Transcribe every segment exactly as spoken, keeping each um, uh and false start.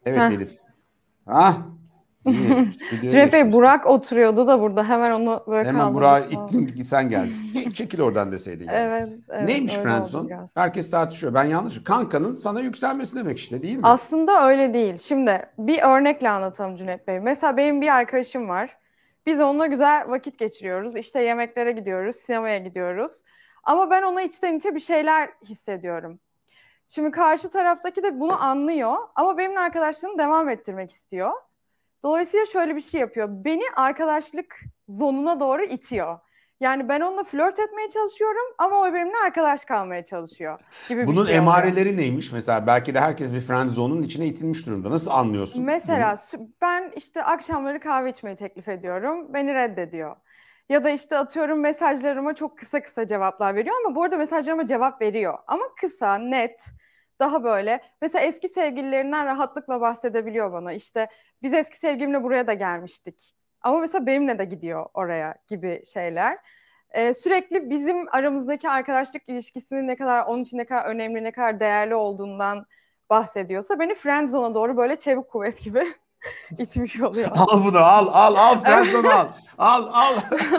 Evet Elif. Ha? İyi. Cüneyt Bey, Burak oturuyordu da burada. Hemen onu böyle Hemen kaldırdık. Burak'ı ittin ki sen geldin. Çekil oradan deseydin yani. Evet, evet. Neymiş friendzone? Herkes tartışıyor. Ben yanlış. Kankanın sana yükselmesi demek işte, değil mi? Aslında öyle değil. Şimdi bir örnekle anlatalım Cüneyt Bey. Mesela benim bir arkadaşım var. Biz onunla güzel vakit geçiriyoruz. İşte yemeklere gidiyoruz, sinemaya gidiyoruz. Ama ben ona içten içe bir şeyler hissediyorum. Şimdi karşı taraftaki de bunu anlıyor ama benimle arkadaşlığını devam ettirmek istiyor. Dolayısıyla şöyle bir şey yapıyor. Beni arkadaşlık zonuna doğru itiyor. Yani ben onunla flört etmeye çalışıyorum ama o benimle arkadaş kalmaya çalışıyor gibi Bunun bir şey emareleri oluyor. neymiş? Mesela belki de herkes bir friend zone'un içine itilmiş durumda. Nasıl anlıyorsun Mesela bunu? ben işte akşamları kahve içmeyi teklif ediyorum. Beni reddediyor. Ya da işte atıyorum mesajlarıma çok kısa kısa cevaplar veriyor ama bu arada mesajlarıma cevap veriyor. Ama kısa, net, daha böyle. Mesela eski sevgililerinden rahatlıkla bahsedebiliyor bana. İşte biz eski sevgilimle buraya da gelmiştik. Ama mesela benimle de gidiyor oraya gibi şeyler. Ee, sürekli bizim aramızdaki arkadaşlık ilişkisinin ne kadar, onun için ne kadar önemli, ne kadar değerli olduğundan bahsediyorsa beni friend zone'a doğru böyle çevik kuvvet gibi itmiş oluyor. Al bunu, al al al friendzone al. Al al.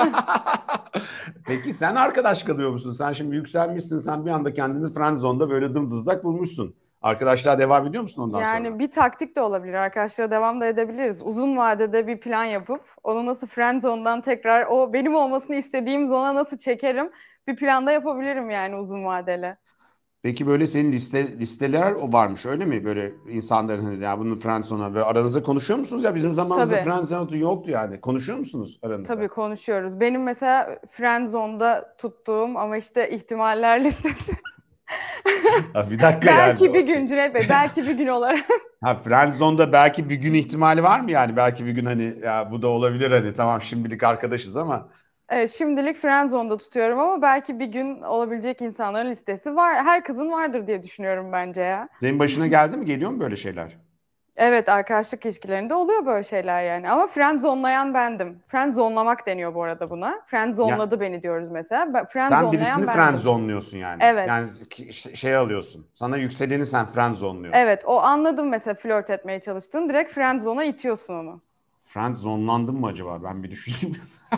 Peki sen arkadaş kalıyor musun? Sen şimdi yükselmişsin, sen bir anda kendini friendzone'da böyle dımdızlak bulmuşsun. Arkadaşlığa devam ediyor musun ondan sonra? Yani bir taktik de olabilir. Arkadaşlara devam da edebiliriz. Uzun vadede bir plan yapıp onu nasıl friend zone'dan tekrar o benim olmasını istediğim zona nasıl çekerim, bir plan da yapabilirim yani uzun vadeli. Peki böyle senin liste listeler o varmış öyle mi? Böyle insanların hani ya bunun friendzone'a ve aranızda konuşuyor musunuz ya? Bizim zamanımızda Tabii. friendzone yoktu yani. Konuşuyor musunuz Tabii aranızda? konuşuyoruz. Benim mesela friend zone'da tuttuğum ama işte ihtimaller listesi. Ha, bir dakika yani. Belki bir gün Cüneyt Bey, belki bir gün olarak. Ha, friendzone'da belki bir gün ihtimali var mı yani? Belki bir gün hani ya bu da olabilir hadi tamam şimdilik arkadaşız ama. Evet, şimdilik friendzone'da tutuyorum ama belki bir gün olabilecek insanların listesi var. Her kızın vardır diye düşünüyorum bence ya. Senin başına geldi mi? Geliyor mu böyle şeyler? Evet, arkadaşlık ilişkilerinde oluyor böyle şeyler yani. Ama friendzone'layan bendim. Friendzone'lamak deniyor bu arada buna. Ya Friendzone'ladı beni diyoruz mesela. Ben- sen birisini Friendzone'layan bendim. friendzone'luyorsun yani. Yani Evet. ki- şey alıyorsun. Sana yükseleni sen friendzone'luyorsun. Evet, o anladım mesela flört etmeye çalıştın. Direkt friendzone'a itiyorsun onu. Friendzone'landım mı acaba? Ben bir düşüneyim.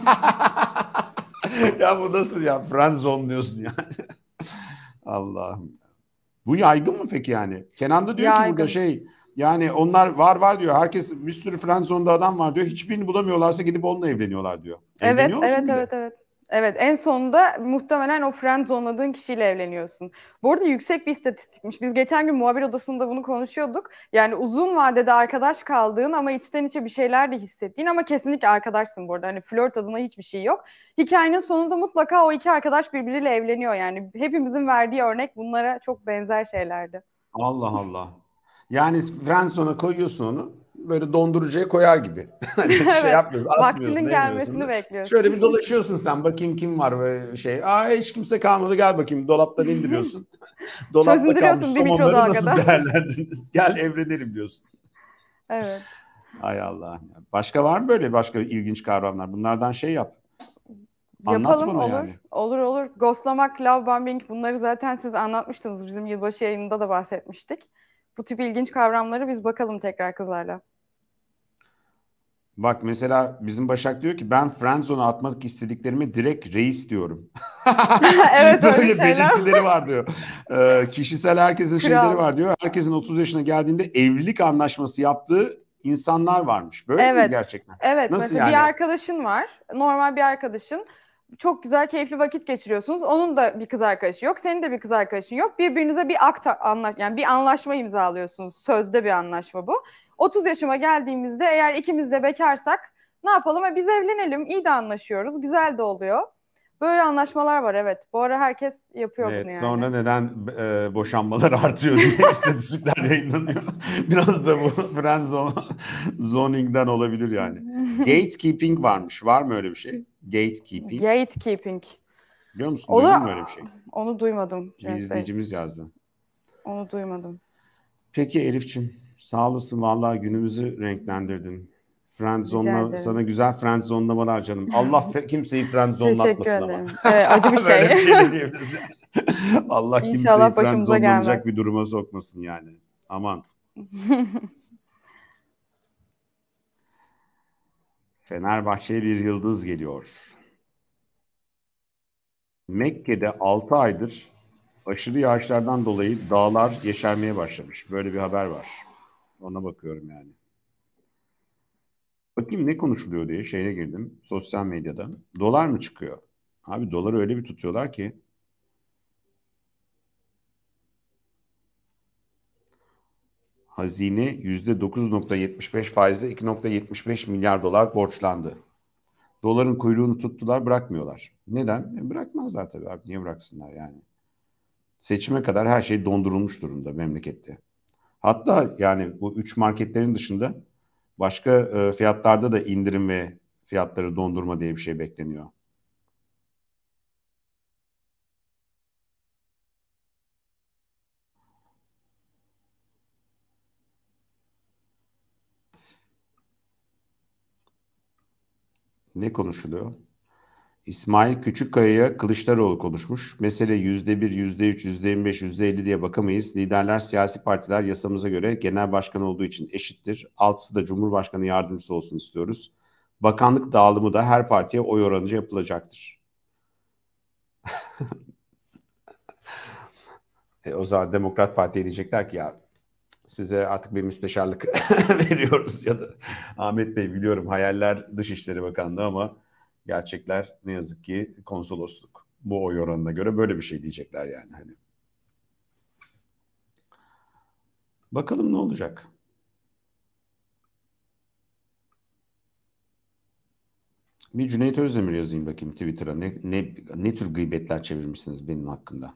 Ya bu nasıl ya? Friendzone'luyorsun yani. Allah'ım. Bu yaygın mı peki yani? Kenan da diyor ki burada Yaygın. şey yani onlar var var diyor. Herkes bir sürü friendzone'da adam var diyor. Hiçbirini bulamıyorlarsa gidip onunla evleniyorlar diyor. Evet, Evleniyor musun evet, bir de? evet, evet. Evet, en sonunda muhtemelen o friendzone'ladığın kişiyle evleniyorsun. Bu arada yüksek bir istatistikmiş. Biz geçen gün muhabir odasında bunu konuşuyorduk. Yani uzun vadede arkadaş kaldığın ama içten içe bir şeyler de hissettiğin ama kesinlikle arkadaşsın bu arada. Hani flört adına hiçbir şey yok. Hikayenin sonunda mutlaka o iki arkadaş birbiriyle evleniyor. Yani hepimizin verdiği örnek bunlara çok benzer şeylerdi. Allah Allah. Yani friendzone'a koyuyorsun onu. Böyle dondurucuya koyar gibi. Hani şey Evet, yapmıyorsun, atmıyorsun, vaktinin etmiyorsun gelmesini da. Şöyle bir bekliyorsun. dolaşıyorsun sen. Bakayım kim var böyle şey. Aa hiç kimse kalmadı. Gel bakayım dolaptan indiriyorsun. Dolapta kalmış Çözündürüyorsun bir somonları nasıl mikrodalgada. değerlendiririz? Gel evlenelim diyorsun. Evet. Ay Allah. Başka var mı böyle başka ilginç kavramlar? Bunlardan şey yap. Anlat Yapalım, bana yani. olur. Olur, olur. Ghostlamak, love bombing, bunları zaten siz anlatmıştınız. Bizim yılbaşı yayınında da bahsetmiştik. Bu tip ilginç kavramları biz bakalım tekrar kızlarla. Bak mesela bizim Başak diyor ki ben friendzone'a atmak istediklerime direkt reis diyorum. Evet, öyle Böyle şeyler. belirtileri var diyor. Ee, kişisel herkesin şeyleri Kral. var diyor. Herkesin otuz yaşına geldiğinde evlilik anlaşması yaptığı insanlar varmış. Böyle mi Evet. gerçekten? Evet, Nasıl mesela bir yani? arkadaşın var. Normal bir arkadaşın. Çok güzel, keyifli vakit geçiriyorsunuz. Onun da bir kız arkadaşı yok. Senin de bir kız arkadaşın yok. Birbirinize bir akt anla yani bir anlaşma imzalıyorsunuz. Sözde bir anlaşma bu. otuz yaşıma geldiğimizde eğer ikimiz de bekarsak ne yapalım? E biz evlenelim. İyi de anlaşıyoruz. Güzel de oluyor. Böyle anlaşmalar var, evet. Bu ara herkes yapıyor bunu Evet, yani. sonra neden e, boşanmalar artıyor diye istatistikler yayınlanıyor. Biraz da bu friend zoning'den olabilir yani. Gatekeeping varmış. Var mı öyle bir şey? Gatekeeping. Gatekeeping. Biliyor musun? O Duydun mu da öyle bir şey? onu duymadım Bir Cüneyt Bey. izleyicimiz yazdı. Onu duymadım. Peki Elifçim, sağ olasın. Vallahi günümüzü renklendirdin. Rica Friendzone, sana ederim. güzel friendzonlamalar canım. Allah fe- kimseyi Teşekkür friendzonelatmasın ama. ederim. Evet, acı bir Böyle şey. bir şey de diyebiliriz. Allah kimseyi İnşallah başımıza friendzonelanacak gelmez. bir duruma sokmasın yani. Aman. Fenerbahçe'ye bir yıldız geliyor. Mekke'de altı aydır aşırı yağışlardan dolayı dağlar yeşermeye başlamış. Böyle bir haber var. Ona bakıyorum yani. Bakayım ne konuşuluyor diye şeye girdim. Sosyal medyada. Dolar mı çıkıyor? Abi doları öyle bir tutuyorlar ki hazine yüzde dokuz nokta yetmiş beş faizle iki nokta yetmiş beş milyar dolar borçlandı. Doların kuyruğunu tuttular, bırakmıyorlar. Neden? E, bırakmazlar tabii abi. Niye bıraksınlar yani? Seçime kadar her şey dondurulmuş durumda memlekette. Hatta yani bu üç marketlerin dışında başka e, fiyatlarda da indirim ve fiyatları dondurma diye bir şey bekleniyor. Ne konuşuluyor? İsmail Küçükkaya'ya Kılıçdaroğlu konuşmuş. Mesele yüzde bir, yüzde üç, yüzde yirmi beş, yüzde elli diye bakamayız. Liderler, siyasi partiler yasamıza göre genel başkan olduğu için eşittir. Altısı da Cumhurbaşkanı yardımcısı olsun istiyoruz. Bakanlık dağılımı da her partiye oy oranınca yapılacaktır. E, o zaman Demokrat Parti'ye diyecekler ki ya size artık bir müsteşarlık veriyoruz ya da Ahmet Bey biliyorum hayaller Dışişleri Bakanlığı ama gerçekler ne yazık ki konsolosluk. Bu oy oranına göre böyle bir şey diyecekler yani hani. Bakalım ne olacak. Bir Cüneyt Özdemir yazayım bakayım Twitter'a. Ne, ne, ne tür gıybetler çevirmişsiniz benim hakkında?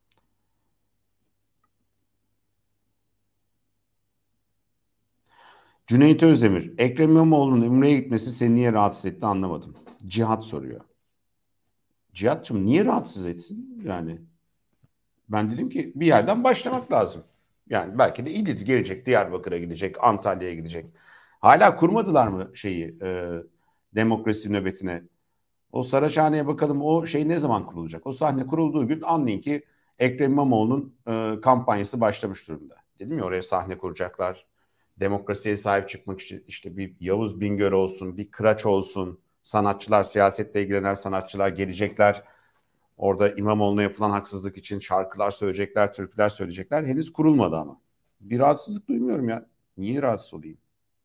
Cüneyt Özdemir, Ekrem İmamoğlu'nun Ümre'ye gitmesi seni niye rahatsız etti anlamadım. Cihat soruyor. Cihat'cığım niye rahatsız etsin? Yani ben dedim ki bir yerden başlamak lazım. Yani belki de İdil gelecek, Diyarbakır'a gidecek, Antalya'ya gidecek. Hala kurmadılar mı şeyi e, demokrasi nöbetine? O Saraçhane'ye bakalım o şey ne zaman kurulacak? O sahne kurulduğu gün anlayın ki Ekrem İmamoğlu'nun e, kampanyası başlamış durumda. Dedim ya oraya sahne kuracaklar. Demokrasiye sahip çıkmak için işte bir Yavuz Bingöl olsun, bir Kıraç olsun. Sanatçılar, siyasetle ilgilenen sanatçılar gelecekler. Orada İmamoğlu'na yapılan haksızlık için şarkılar söyleyecekler, türküler söyleyecekler. Henüz kurulmadı ama. Bir rahatsızlık duymuyorum ya. Niye rahatsız olayım?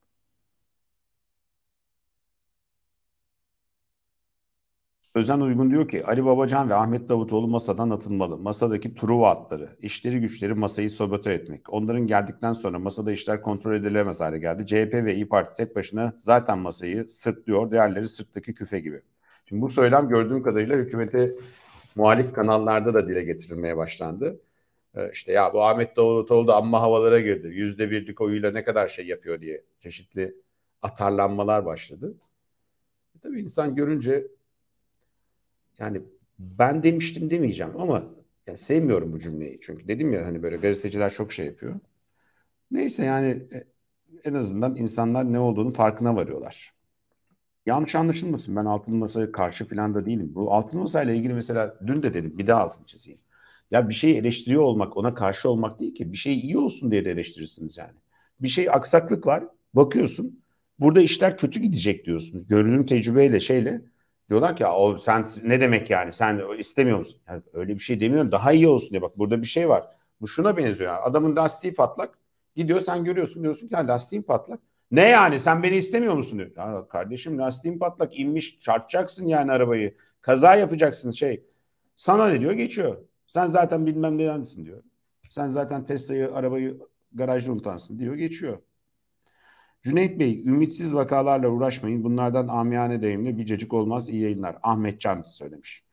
Özen Uygun diyor ki Ali Babacan ve Ahmet Davutoğlu masadan atılmalı. Masadaki Truva atları, işleri güçleri masayı sabote etmek. Onların geldikten sonra masada işler kontrol edilemez hale geldi. C H P ve İyi Parti tek başına zaten masayı sırtlıyor. Diğerleri sırttaki küfe gibi. Şimdi bu söylem gördüğüm kadarıyla hükümete muhalif kanallarda da dile getirilmeye başlandı. Ee, işte ya bu Ahmet Davutoğlu da amma havalara girdi. Yüzde birlik oyuyla ne kadar şey yapıyor diye çeşitli atarlanmalar başladı. Tabii insan görünce yani ben demiştim demeyeceğim ama yani sevmiyorum bu cümleyi. Çünkü dedim ya hani böyle gazeteciler çok şey yapıyor. Neyse yani e, en azından insanlar ne olduğunu farkına varıyorlar. Yanlış anlaşılmasın ben altılı masaya karşı falan da değilim. Bu altılı masayla ilgili mesela dün de dedim bir daha altını çizeyim. Ya bir şeyi eleştiriyor olmak ona karşı olmak değil ki bir şey iyi olsun diye de eleştirirsiniz yani. Bir şey aksaklık var bakıyorsun burada işler kötü gidecek diyorsun. Görünüm tecrübeyle şeyle diyorlar ki o sen ne demek yani sen istemiyor musun? Yani öyle bir şey demiyorum daha iyi olsun diye bak burada bir şey var. Bu şuna benziyor yani. Adamın lastiği patlak gidiyor sen görüyorsun diyorsun ki ya lastiğin patlak. Ne yani sen beni istemiyor musun diyor. Ya kardeşim lastiğin patlak inmiş çarpacaksın yani arabayı. Kaza yapacaksın şey. Sana ne diyor geçiyor. Sen zaten bilmem nedensin diyor. Sen zaten Tesla'yı arabayı garajda unutansın diyor geçiyor. Cüneyt Bey ümitsiz vakalarla uğraşmayın. Bunlardan amiyane deyimle bir cacık olmaz iyi yayınlar. Ahmet Can söylemiş.